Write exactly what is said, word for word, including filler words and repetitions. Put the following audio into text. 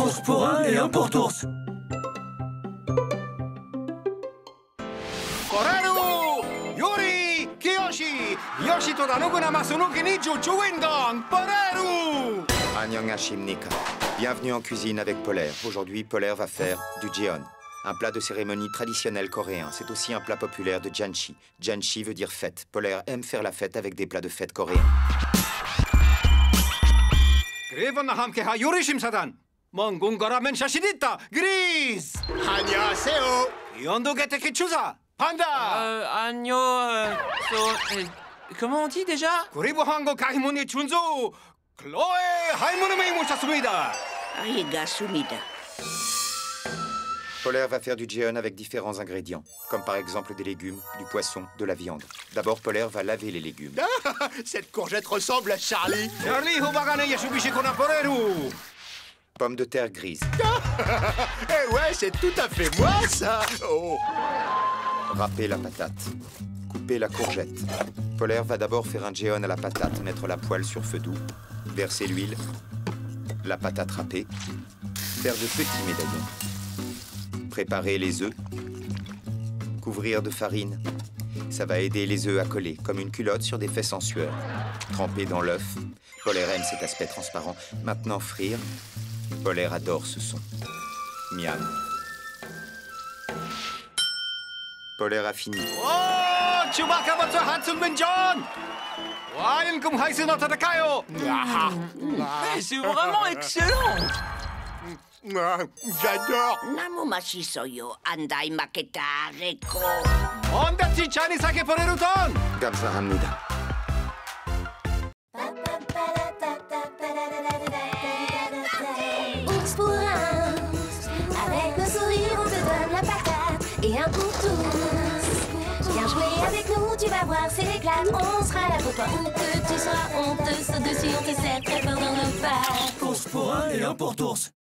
Ours pour un et un pour tous. Poreru! Yuri! Kiyoshi! Yoshi to Danuguna Masunuki Niju Chuwindon! Poreru! Annyeonghaseyo. Bienvenue en cuisine avec Polaire. Aujourd'hui, Polaire va faire du jeon, un plat de cérémonie traditionnel coréen. C'est aussi un plat populaire de janchi. Janchi veut dire fête. Polaire aime faire la fête avec des plats de fête coréens. 그리번나 함께하 요리 심사단 먼 공거라면 자신 있다. 그리스. 안녕하세요. 연도 개택기 추사 판다. Euh, agneau... Euh, so, euh, comment on dit déjà? 그리고 한국 가이문이 준수 클로에 할머니를 모셨습니다. 알겠습니다. Polaire va faire du jeon avec différents ingrédients, comme par exemple des légumes, du poisson, de la viande. D'abord, Polaire va laver les légumes. Cette courgette ressemble à Charlie. 찰리 후바가네 예수비시코나 포레루. Pommes de terre grises. Eh ouais, c'est tout à fait moi, ça. Oh. Râper la patate. Couper la courgette. Polaire va d'abord faire un jeon à la patate, mettre la poêle sur feu doux, verser l'huile, la patate râpée, faire de petits médaillons. Préparer les œufs, couvrir de farine. Ça va aider les œufs à coller, comme une culotte sur des fesses en sueur. Tremper dans l'œuf. Polaire aime cet aspect transparent. Maintenant, frire. Polaire adore ce son. Miam. Polaire a fini. 오, 주바카버터 한승민전. 와인금 하이스 나타나까요. C'est vraiment excellent! Ah, j'adore. 나무 맛있어요. 안다이 마케타 레코. 언다치 차니사게 포레루돈. 감사합니다. Ours pour un, avec le sourire on te donne la patate et un pour tous. Viens jouer avec nous, tu vas voir, c'est l'éclate. On sera là pour toi où que tu sois. On te saute dessus, on te serre très fort dans le pas. Ours pour un et un pour tous.